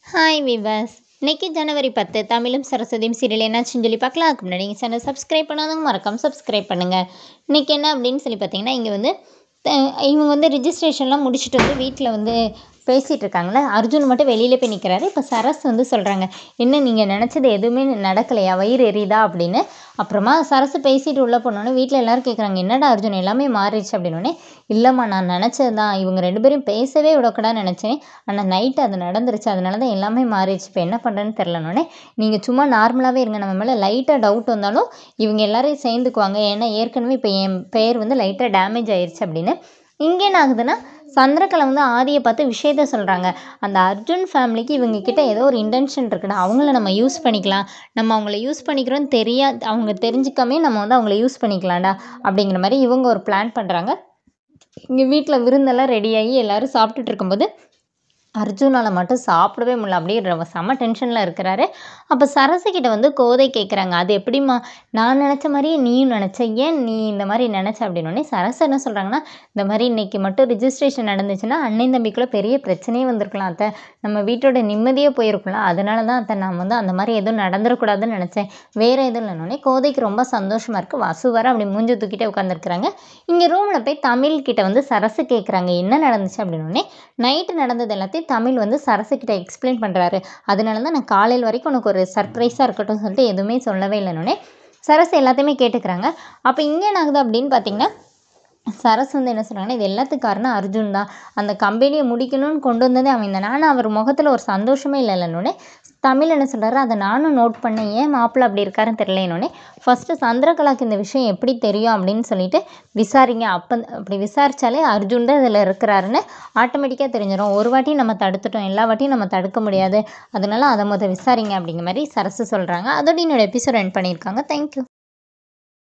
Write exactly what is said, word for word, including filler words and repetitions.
Hi விவாஸ். இன்னைக்கு ஜனவரி பத்து தமிழும் சரஸ்வதியும் சீரியல் என்னாச்சுன்னு சொல்லி பார்க்கலாம். அதுக்கு முன்னாடி நீங்கள் சேனல் சப்ஸ்கிரைப் பண்ணாதவங்க மறக்காம சப்ஸ்கிரைப் பண்ணுங்கள். இன்றைக்கி என்ன அப்படின்னு சொல்லி பார்த்தீங்கன்னா, இங்கே வந்து த- இவங்க வந்து ரிஜிஸ்ட்ரேஷன்லாம் முடிச்சுட்டு வந்து வீட்டில் வந்து பேசிகிட்டு இருக்காங்களே, அர்ஜுன் மட்டும் வெளியில் போய் நிற்கிறாரு. இப்போ சரஸ் வந்து சொல்கிறாங்க, என்ன நீங்கள் நினச்சது எதுவுமே நடக்கலையா, வயிறு எரியுதா அப்படின்னு. அப்புறமா சரஸ் பேசிட்டு உள்ளே போனோன்னே வீட்டில் எல்லோரும் கேட்குறாங்க, என்னடா அர்ஜுன் எல்லாமே மாறிடுச்சு அப்படின்னோடனே, இல்லைம்மா நான் நினச்சது தான், இவங்க ரெண்டு பேரும் பேசவே விடக்கூடாதுன்னு நினச்சேன், ஆனால் நைட்டு அது நடந்துருச்சு, அதனால தான் எல்லாமே மாறிடுச்சு, இப்போ என்ன பண்ணுறேன்னு தெரிலனோடனே, நீங்கள் சும்மா நார்மலாகவே இருங்க, நம்ம மேலே லைட்டாக டவுட் வந்தாலும் இவங்க எல்லாரையும் சேர்ந்துக்குவாங்க, ஏன்னா ஏற்கனவே இப்போ என் பெயர் வந்து லைட்டாக டேமேஜ் ஆயிடுச்சு அப்படின்னு. இங்கே என்ன ஆகுதுன்னா, சந்திரகலை வந்து ஆதியை பார்த்து விஷயத்த சொல்கிறாங்க, அந்த அர்ஜுன் ஃபேமிலிக்கு இவங்க கிட்ட ஏதோ ஒரு இன்டென்ஷன் இருக்குடா, அவங்கள நம்ம யூஸ் பண்ணிக்கலாம், நம்ம அவங்கள யூஸ் பண்ணிக்கிறோன்னு தெரியா அவங்க தெரிஞ்சுக்காமே நம்ம வந்து அவங்கள யூஸ் பண்ணிக்கலாம்டா அப்படிங்கிற மாதிரி இவங்க ஒரு பிளான் பண்ணுறாங்க. இங்கே வீட்டில் விருந்தெல்லாம் ரெடியாகி எல்லோரும் சாப்பிட்டுட்டு இருக்கும்போது அர்ஜுனால் மட்டும் சாப்பிடவே முடியல, அப்படியே ரொம்ப செம்ம டென்ஷனில் இருக்கிறாரு. அப்போ சரசுக்கிட்ட வந்து கோதை கேட்குறாங்க, அது எப்படிம்மா நான் நினச்ச மாதிரியே நீயும் நினச்ச, ஏன் நீ இந்த மாதிரி நினச்ச அப்படின்னோடனே சரசு என்ன சொல்கிறாங்கன்னா, இந்த மாதிரி இன்றைக்கி மட்டும் ரிஜிஸ்ட்ரேஷன் நடந்துச்சுன்னா அண்ணன் தம்பிக்குள்ளே பெரிய பிரச்சனையே வந்திருக்கலாம் அத்தை, நம்ம வீட்டோட நிம்மதியே போயிருக்கலாம், அதனால தான் அத்தை நான் வந்து அந்த மாதிரி எதுவும் நடந்துடக்கூடாதுன்னு நினச்சேன், வேறு எதுவும் இல்லைனோடனே கோதைக்கு ரொம்ப சந்தோஷமாக இருக்குது. வசு வர அப்படி மூஞ்சி தூக்கிட்டே உட்காந்துருக்குறாங்க. இங்கே ரூமில் போய் தமிழ்கிட்ட வந்து சரசு கேட்குறாங்க என்ன நடந்துச்சு அப்படின்னோடனே, நைட்டு நடந்தது எல்லாத்தையும் தமிழ் வந்து சரசுக்கிட்ட எக்ஸ்பிளைன் பண்ணுறாரு. அதனால தான் நான் காலையில் வரைக்கும் உனக்கு ஒரு சர்ப்ரைஸாக இருக்கட்டும் சொல்லிட்டு எதுவுமே சொல்லவே இல்லைனோடனே சரசு எல்லாத்தையுமே கேட்டுக்கிறாங்க. அப்போ இங்கே என்ன ஆகுது அப்படின்னு பார்த்தீங்கன்னா, சரஸ் வந்து என்ன சொல்கிறாங்கன்னா, இது எல்லாத்துக்கும் காரணம் அர்ஜுன் தான், அந்த கம்பெனியை முடிக்கணும்னு கொண்டு வந்ததே அவன் தான், ஆனால் அவர் முகத்தில் ஒரு சந்தோஷமே இல்லை இல்லைன்னொடனே தமிழ் என்ன சொல்கிறாரு, அதை நானும் நோட் பண்ணேன், ஏன் மாப்பிள்ளை அப்படி இருக்காருன்னு தெரியலனோடனே ஃபஸ்ட்டு சந்திரகலாக்கு இந்த விஷயம் எப்படி தெரியும் அப்படின்னு சொல்லிட்டு விசாரிங்க, அப்போ அப்படி விசாரித்தாலே அர்ஜுன் தான் இதில் இருக்கிறாருன்னு ஆட்டோமேட்டிக்காக தெரிஞ்சிடும், ஒரு வாட்டி நம்ம தடுத்துட்டோம், எல்லா வாட்டியும் நம்ம தடுக்க முடியாது, அதனால அதை முதல் விசாரிங்க அப்படிங்கிற மாதிரி சரசு சொல்கிறாங்க. அதோட என்னோட எபிசோட் எண்ட் பண்ணியிருக்காங்க. தேங்க்யூ.